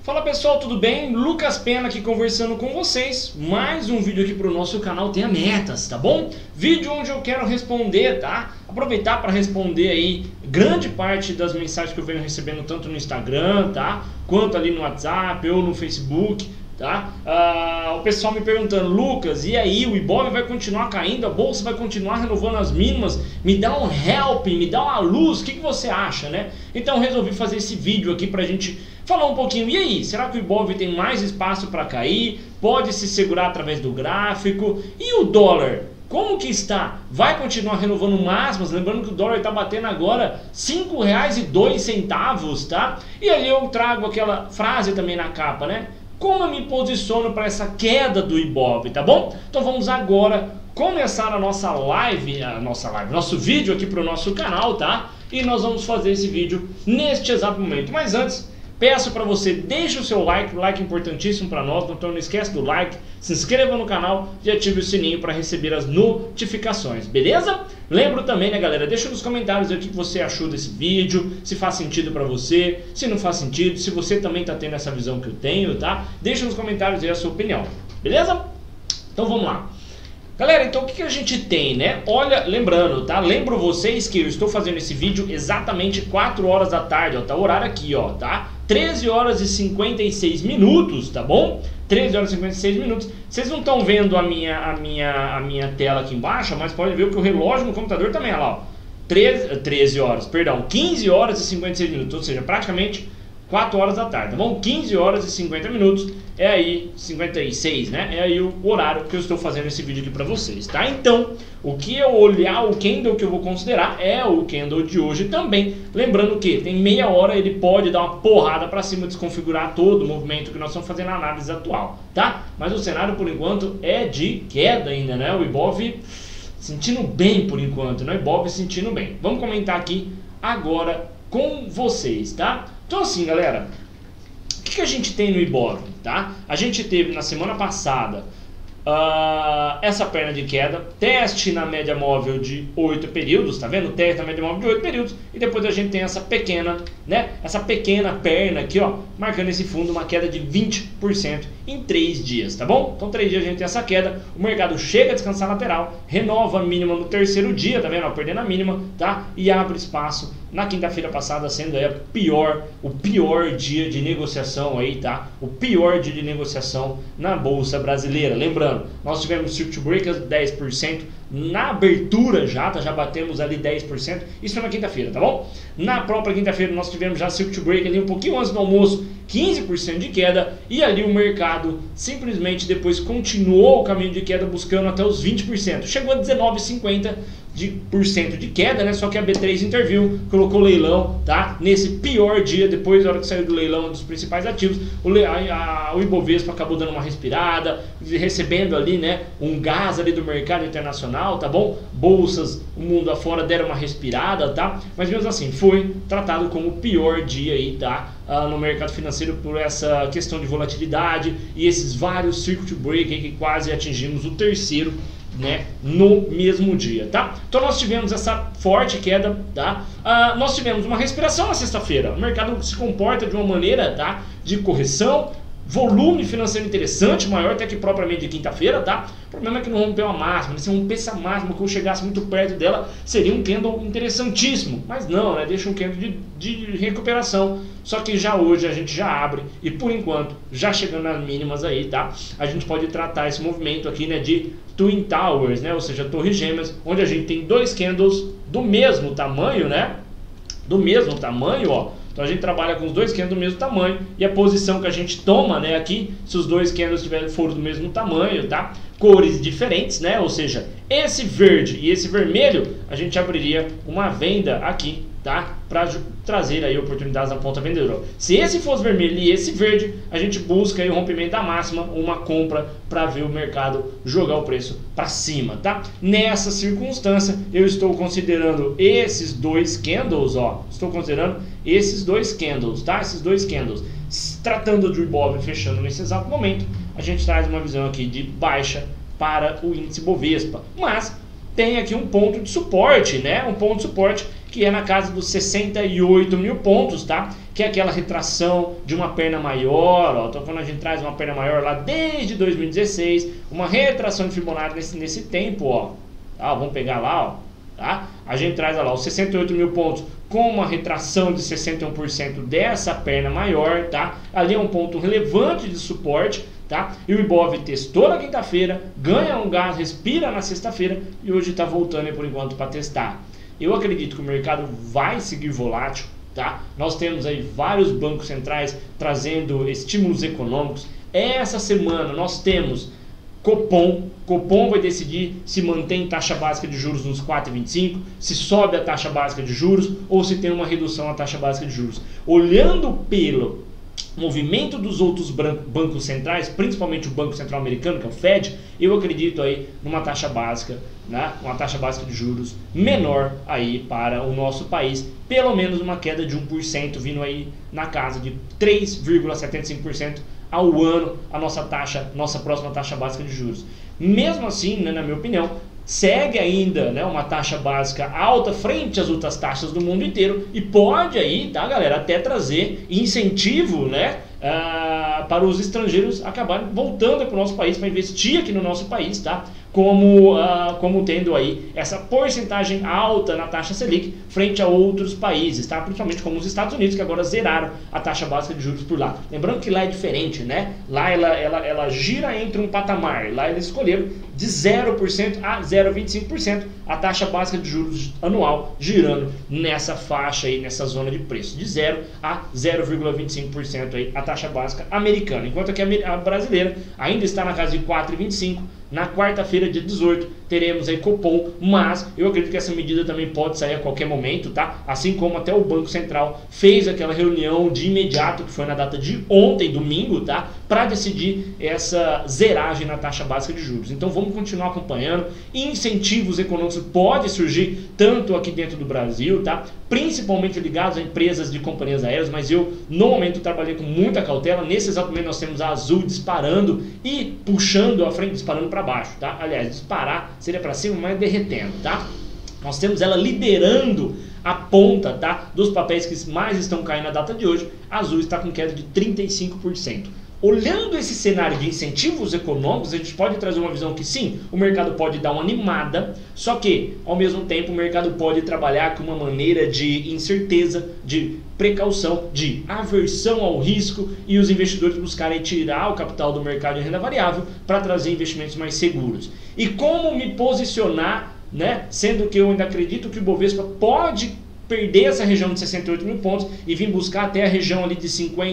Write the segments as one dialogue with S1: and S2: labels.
S1: Fala pessoal, tudo bem? Lucas Pena aqui conversando com vocês. Mais um vídeo aqui para o nosso canal Tenha Metas, tá bom? Vídeo onde eu quero responder, tá? Aproveitar para responder aí grande parte das mensagens que eu venho recebendo tanto no Instagram, tá? Quanto ali no WhatsApp ou no Facebook, tá? O pessoal me perguntando: Lucas, e aí, o Ibov vai continuar caindo? A bolsa vai continuar renovando as mínimas? Me dá um help, me dá uma luz, o que você acha, né? Então resolvi fazer esse vídeo aqui pra gente falar um pouquinho. E aí, será que o Ibov tem mais espaço para cair? Pode se segurar através do gráfico? E o dólar? Como que está? Vai continuar renovando máximas? Lembrando que o dólar está batendo agora R$ 5,02, tá? E aí eu trago aquela frase também na capa, né? Como eu me posiciono para essa queda do Ibov, tá bom? Então vamos agora começar a nosso vídeo aqui para o nosso canal, tá? E nós vamos fazer esse vídeo neste exato momento. Mas antes, peço para você, deixe o seu like, importantíssimo para nós, então não esquece do like, se inscreva no canal e ative o sininho para receber as notificações, beleza? Lembro também, né galera, deixa nos comentários aí o que você achou desse vídeo, se faz sentido para você, se não faz sentido, se você também tá tendo essa visão que eu tenho, tá? Deixa nos comentários aí a sua opinião, beleza? Então vamos lá. Galera, então o que a gente tem, né? Olha, lembrando, tá? Lembro vocês que eu estou fazendo esse vídeo exatamente 4 horas da tarde, ó, tá o horário aqui, ó, tá? 13 horas e 56 minutos, tá bom? 13 horas e 56 minutos. Vocês não estão vendo a minha tela aqui embaixo, mas pode ver que o relógio no computador também, olha lá, ó. 15 horas e 56 minutos, ou seja, praticamente 4 horas da tarde, tá bom? 15 horas e 50 minutos, é aí 56, né? É aí o horário que eu estou fazendo esse vídeo aqui pra vocês, tá? Então, o que eu olhar, o candle que eu vou considerar é o candle de hoje também. Lembrando que tem meia hora, ele pode dar uma porrada pra cima, desconfigurar todo o movimento que nós estamos fazendo na análise atual, tá? Mas o cenário, por enquanto, é de queda ainda, né? O Ibov sentindo bem por enquanto, né? O Ibov sentindo bem. Vamos comentar aqui agora com vocês, tá? Então assim, galera, o que a gente tem no Ibov, tá? A gente teve na semana passada essa perna de queda, teste na média móvel de 8 períodos, tá vendo? Teste na média móvel de 8 períodos, e depois a gente tem essa pequena, né? Essa pequena perna aqui, ó, marcando esse fundo, uma queda de 20% em 3 dias, tá bom? Então 3 dias a gente tem essa queda, o mercado chega a descansar lateral, renova a mínima no terceiro dia, tá vendo? Ó, perdendo a mínima, tá? E abre espaço na quinta-feira passada, sendo aí o pior dia de negociação aí, tá? O pior dia de negociação na Bolsa Brasileira. Lembrando, nós tivemos circuit breakers 10%, na abertura já batemos ali 10%, isso foi na quinta-feira, tá bom? Na própria quinta-feira nós tivemos já circuit break ali um pouquinho antes do almoço, 15% de queda, e ali o mercado simplesmente depois continuou o caminho de queda buscando até os 20%, chegou a 19,50% de queda, né? Só que a B3 interviu, colocou leilão, tá? Nesse pior dia, depois da hora que saiu do leilão dos principais ativos, o Ibovespa acabou dando uma respirada, recebendo ali, né, um gás ali do mercado internacional, tá bom? Bolsas, o mundo afora deram uma respirada, tá? Mas mesmo assim, foi tratado como o pior dia aí, tá? No mercado financeiro por essa questão de volatilidade e esses vários circuit break aí que quase atingimos o terceiro, né, no mesmo dia, tá? Então nós tivemos essa forte queda, tá? Nós tivemos uma respiração na sexta-feira, o mercado se comporta de uma maneira, tá, de correção, volume financeiro interessante, maior até que propriamente de quinta-feira, tá? O problema é que não rompeu a máxima, se rompesse a máxima, que eu chegasse muito perto dela, seria um candle interessantíssimo, mas não, né? Deixa um candle de recuperação, só que já hoje a gente já abre, e por enquanto, já chegando nas mínimas aí, tá? A gente pode tratar esse movimento aqui, né, de Twin Towers, né? Ou seja, torres gêmeas, onde a gente tem dois candles do mesmo tamanho, né? Do mesmo tamanho, ó. Então a gente trabalha com os dois candles do mesmo tamanho, e a posição que a gente toma, né, aqui, se os dois candles forem do mesmo tamanho, tá? Cores diferentes, né? Ou seja, esse verde e esse vermelho, a gente abriria uma venda aqui, tá? Para trazer aí oportunidades na ponta vendedora. Se esse fosse vermelho e esse verde, a gente busca aí o rompimento da máxima, uma compra para ver o mercado jogar o preço para cima, tá? Nessa circunstância, eu estou considerando esses dois candles, ó. Estou considerando esses dois candles, tá? Esses dois candles. Tratando de Ibov fechando nesse exato momento, a gente traz uma visão aqui de baixa para o índice Bovespa. Mas tem aqui um ponto de suporte, né? Um ponto de suporte que é na casa dos 68 mil pontos, tá? Que é aquela retração de uma perna maior, ó, então quando a gente traz uma perna maior lá desde 2016, uma retração de Fibonacci nesse tempo, ó, tá? Vamos pegar lá, ó, tá? A gente traz lá os 68 mil pontos com uma retração de 61% dessa perna maior, tá? Ali é um ponto relevante de suporte, tá? E o Ibov testou na quinta-feira, ganha um gás, respira na sexta-feira e hoje está voltando aí por enquanto para testar. Eu acredito que o mercado vai seguir volátil, tá? Nós temos aí vários bancos centrais trazendo estímulos econômicos. Essa semana nós temos Copom vai decidir se mantém taxa básica de juros nos 4,25, se sobe a taxa básica de juros ou se tem uma redução na taxa básica de juros. Olhando pelo movimento dos outros bancos centrais, principalmente o Banco Central Americano, que é o Fed, eu acredito aí numa taxa básica, né, uma taxa básica de juros menor aí para o nosso país, pelo menos uma queda de 1%, vindo aí na casa de 3,75% ao ano a nossa próxima taxa básica de juros. Mesmo assim, né, na minha opinião, segue ainda, né, uma taxa básica alta frente às outras taxas do mundo inteiro e pode aí, tá, galera, até trazer incentivo, né, para os estrangeiros acabarem voltando para o nosso país, para investir aqui no nosso país, tá? Como tendo aí essa porcentagem alta na taxa Selic frente a outros países, tá? Principalmente como os Estados Unidos, que agora zeraram a taxa básica de juros por lá. Lembrando que lá é diferente, né? Lá ela gira entre um patamar, lá eles escolheram de 0% a 0,25% a taxa básica de juros anual, girando nessa faixa aí, nessa zona de preço, de 0 a 0,25% aí a taxa básica americana, enquanto que a brasileira ainda está na casa de 4,25%. Na quarta-feira, dia 18, teremos aí Copom, mas eu acredito que essa medida também pode sair a qualquer momento, tá? Assim como até o Banco Central fez aquela reunião de imediato, que foi na data de ontem, domingo, tá? Para decidir essa zeragem na taxa básica de juros. Então vamos continuar acompanhando. Incentivos econômicos podem surgir tanto aqui dentro do Brasil, tá? Principalmente ligados a empresas de companhias aéreas, mas eu no momento trabalhei com muita cautela. Nesse exato momento nós temos a Azul disparando e puxando a frente, disparando para baixo, tá? Aliás, disparar seria para cima, mas derretendo, tá? Nós temos ela liderando a ponta, tá, dos papéis que mais estão caindo na data de hoje. A Azul está com queda de 35%. Olhando esse cenário de incentivos econômicos, a gente pode trazer uma visão que sim, o mercado pode dar uma animada, só que ao mesmo tempo o mercado pode trabalhar com uma maneira de incerteza, de precaução, de aversão ao risco e os investidores buscarem tirar o capital do mercado de renda variável para trazer investimentos mais seguros. E como me posicionar, né, sendo que eu ainda acredito que o Bovespa pode perder essa região de 68 mil pontos e vir buscar até a região ali de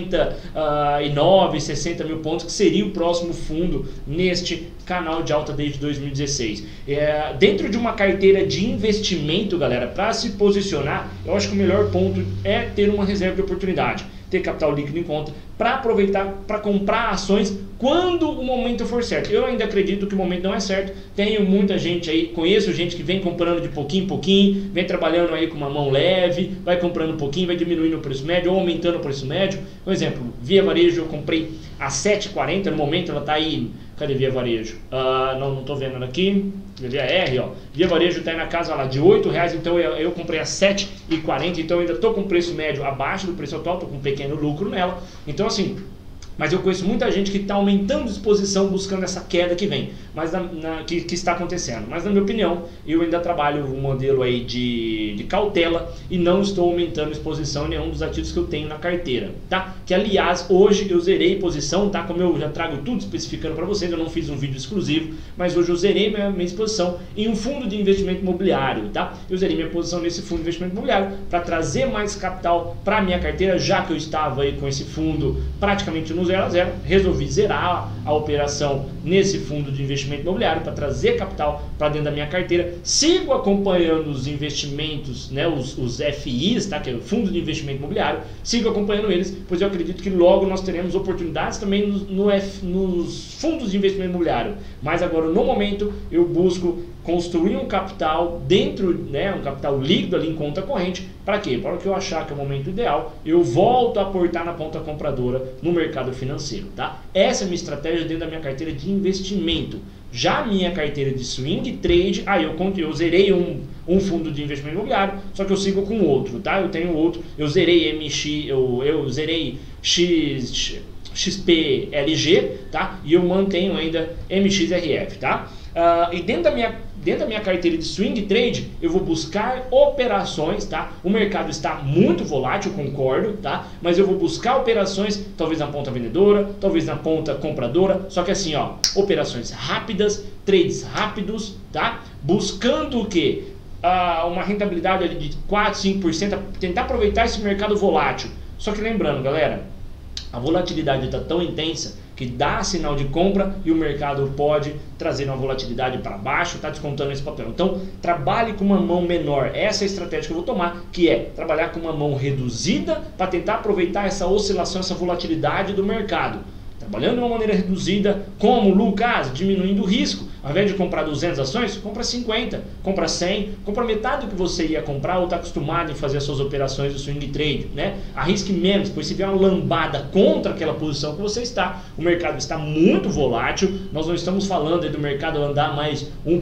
S1: 59, 60 mil pontos, que seria o próximo fundo neste canal de alta desde 2016. Dentro de uma carteira de investimento, galera, para se posicionar, eu acho que o melhor ponto é ter uma reserva de oportunidade, ter capital líquido em conta, para aproveitar, para comprar ações quando o momento for certo. Eu ainda acredito que o momento não é certo, tenho muita gente aí, conheço gente que vem comprando de pouquinho em pouquinho, vem trabalhando aí com uma mão leve, vai comprando um pouquinho, vai diminuindo o preço médio ou aumentando o preço médio. Por exemplo, Via Varejo eu comprei a 7,40, no momento ela está aí, cadê Via Varejo? Não estou vendo ela aqui, Via R, ó. Via Varejo está aí na casa lá de R$8, então eu comprei a 7,40, então eu ainda estou com preço médio abaixo do preço atual, estou com um pequeno lucro nela, então assim, mas eu conheço muita gente que está aumentando a exposição buscando essa queda que vem, mas que está acontecendo. Mas na minha opinião, eu ainda trabalho um modelo aí de cautela e não estou aumentando a exposição em nenhum dos ativos que eu tenho na carteira, tá? Que aliás, hoje eu zerei posição, tá? Como eu já trago tudo especificando para vocês, eu não fiz um vídeo exclusivo, mas hoje eu zerei minha exposição em um fundo de investimento imobiliário, tá? Eu zerei minha posição nesse fundo de investimento imobiliário para trazer mais capital para minha carteira, já que eu estava aí com esse fundo praticamente no 0 a 0, resolvi zerar a operação nesse fundo de investimento imobiliário para trazer capital para dentro da minha carteira. Sigo acompanhando os investimentos, né, os FIs, tá, que é o fundo de investimento imobiliário, sigo acompanhando eles, pois eu acredito que logo nós teremos oportunidades também nos fundos de investimento imobiliário. Mas agora no momento eu busco construir um capital dentro, né, um capital líquido ali em conta corrente. Para quê? Para que eu achar que é o momento ideal, eu volto a aportar na ponta compradora no mercado financeiro, tá? Essa é a minha estratégia dentro da minha carteira de investimento. Já a minha carteira de swing trade, eu zerei um fundo de investimento imobiliário, só que eu sigo com outro, tá? Eu tenho outro, eu zerei eu zerei XPLG, tá? E eu mantenho ainda MXRF, tá? E dentro da minha carteira de swing trade, eu vou buscar operações, tá? O mercado está muito volátil, concordo, tá? Mas eu vou buscar operações, talvez na ponta vendedora, talvez na ponta compradora, só que assim, ó, operações rápidas, trades rápidos, tá? Buscando o quê? Uma rentabilidade ali de 4, 5%, tentar aproveitar esse mercado volátil. Só que lembrando, galera, a volatilidade está tão intensa que dá sinal de compra e o mercado pode trazer uma volatilidade para baixo, está descontando esse papel. Então, trabalhe com uma mão menor. Essa é a estratégia que eu vou tomar, que é trabalhar com uma mão reduzida para tentar aproveitar essa oscilação, essa volatilidade do mercado. Trabalhando de uma maneira reduzida, como, Lucas, diminuindo o risco. Ao invés de comprar 200 ações, compra 50, compra 100, compra metade do que você ia comprar ou está acostumado em fazer as suas operações do swing trade, né? Arrisque menos, pois se vier uma lambada contra aquela posição que você está, o mercado está muito volátil, nós não estamos falando do mercado andar mais 1%,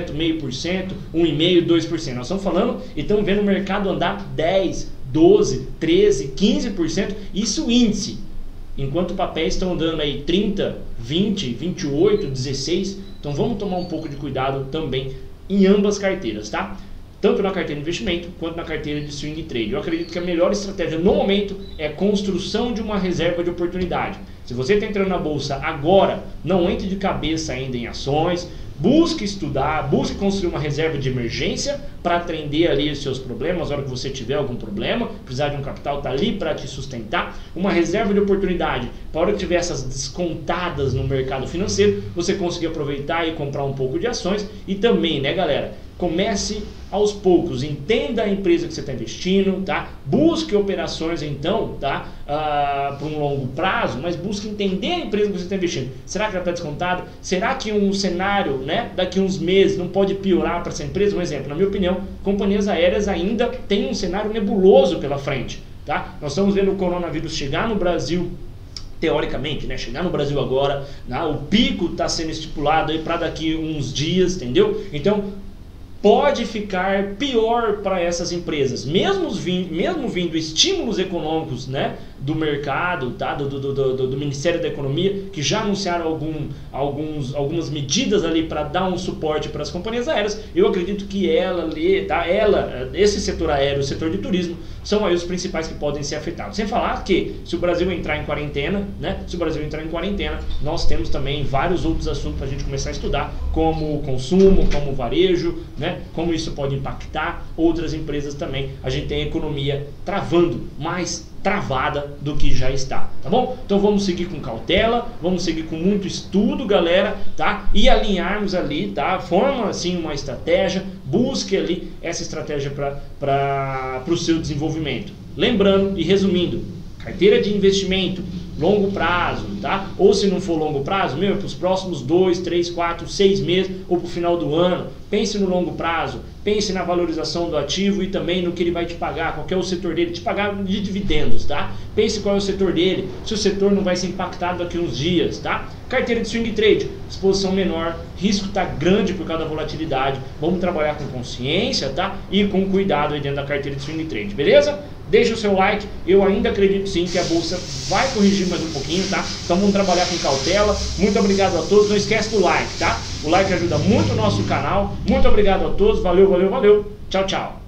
S1: 0,5%, 1,5%, 2%, nós estamos falando e estamos vendo o mercado andar 10%, 12%, 13%, 15%, isso índice. Enquanto papéis estão andando aí 30, 20, 28, 16, então vamos tomar um pouco de cuidado também em ambas carteiras, tá? Tanto na carteira de investimento quanto na carteira de swing trade. Eu acredito que a melhor estratégia no momento é a construção de uma reserva de oportunidade. Se você está entrando na bolsa agora, não entre de cabeça ainda em ações. Busque estudar, busque construir uma reserva de emergência para atender ali os seus problemas, na hora que você tiver algum problema, precisar de um capital, está ali para te sustentar. Uma reserva de oportunidade, para a hora que tiver essas descontadas no mercado financeiro, você conseguir aproveitar e comprar um pouco de ações. E também, né, galera, comece aos poucos, entenda a empresa que você está investindo, tá? Busque operações então, tá? Para um longo prazo, mas busque entender a empresa que você está investindo. Será que ela está descontada? Será que um cenário, né, daqui a uns meses não pode piorar para essa empresa? Um exemplo, na minha opinião, companhias aéreas ainda têm um cenário nebuloso pela frente, tá? Nós estamos vendo o coronavírus chegar no Brasil, teoricamente, né, chegar no Brasil agora, né, o pico está sendo estipulado aí para daqui uns dias, entendeu? Então, pode ficar pior para essas empresas, mesmo vindo estímulos econômicos, né, do mercado, tá, do Ministério da Economia, que já anunciaram algumas medidas ali para dar um suporte para as companhias aéreas. Eu acredito que esse setor aéreo, o setor de turismo, são aí os principais que podem ser afetados. Sem falar que se o Brasil entrar em quarentena, nós temos também vários outros assuntos para a gente começar a estudar, como consumo, como varejo, né, como isso pode impactar outras empresas também. A gente tem a economia travando, mais travada do que já está, tá bom? Então vamos seguir com cautela, vamos seguir com muito estudo, galera, tá? E alinharmos ali, tá? Forma assim uma estratégia, busque ali essa estratégia para o seu desenvolvimento. Lembrando e resumindo, carteira de investimento, longo prazo, tá? Ou se não for longo prazo, para os próximos 2, 3, 4, 6 meses ou para o final do ano, pense no longo prazo, pense na valorização do ativo e também no que ele vai te pagar, qual que é o setor dele, te pagar de dividendos, tá? Pense qual é o setor dele, se o setor não vai ser impactado daqui uns dias, tá? Carteira de swing trade, exposição menor, risco está grande por causa da volatilidade, vamos trabalhar com consciência, tá? E com cuidado aí dentro da carteira de swing trade, beleza? Deixa o seu like, eu ainda acredito sim que a bolsa vai corrigir mais um pouquinho, tá? Então vamos trabalhar com cautela. Muito obrigado a todos, não esquece do like, tá? O like ajuda muito o nosso canal. Muito obrigado a todos, valeu, valeu, valeu. Tchau, tchau.